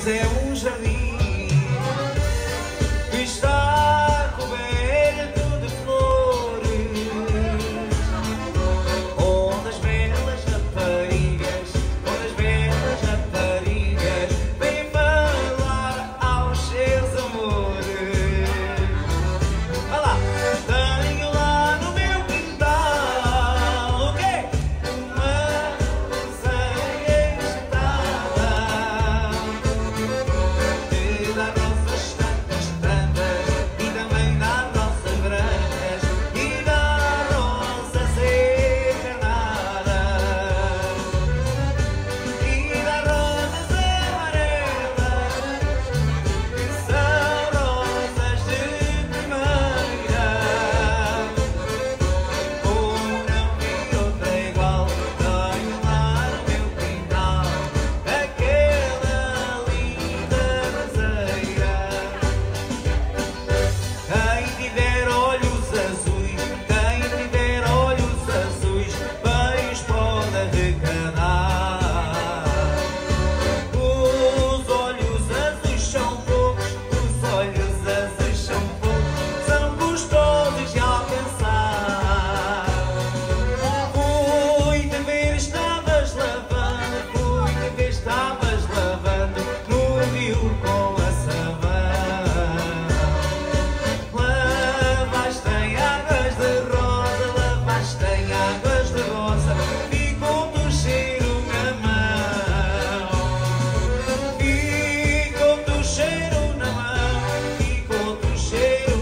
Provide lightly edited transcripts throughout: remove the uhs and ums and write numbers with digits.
Mas é um jardim que está coberto de flores, onde as belas raparigas, vêm falar aos seus amores. Vai lá! Tenho lá no meu quintal o quê? Uma roseia encantada que dá rosas tantas, tantas, e também dá rosas brancas e dá rosas encarnadas e dá rosas amarelas que são rosas de primeira. Como não vi outra igual, tenho lá no meu quintal aquela linda roseira. Quem tiver olhos azuis, bem os pode arrecadar. Os olhos azuis são poucos, são gostosos de alcançar. Fui te ver, estavas lavando no rio com a sabão. Lavaste em águas de rosa, ficou-te o cheiro na mão. Ficou-te o cheiro na mão, ficou-te o cheiro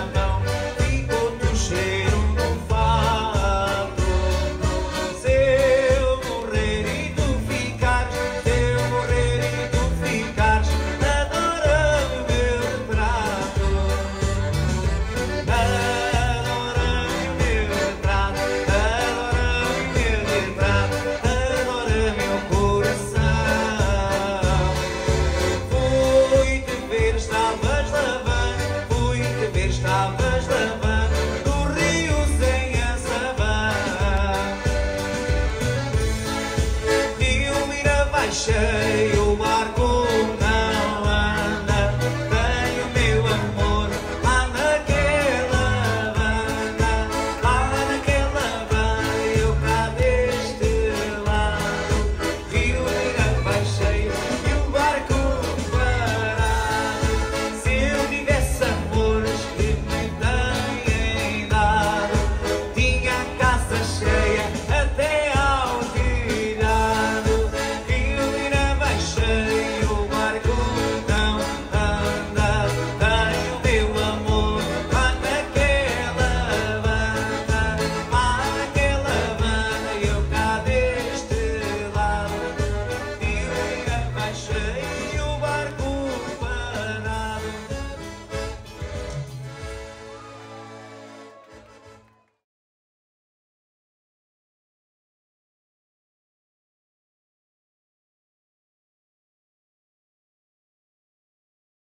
no fato. Se eu morrer e tu ficares, adora-me o meu retrato. Adora meu coração. Fui-te ver, estavas lavando no rio sem a sabão. Rio Mirabaixei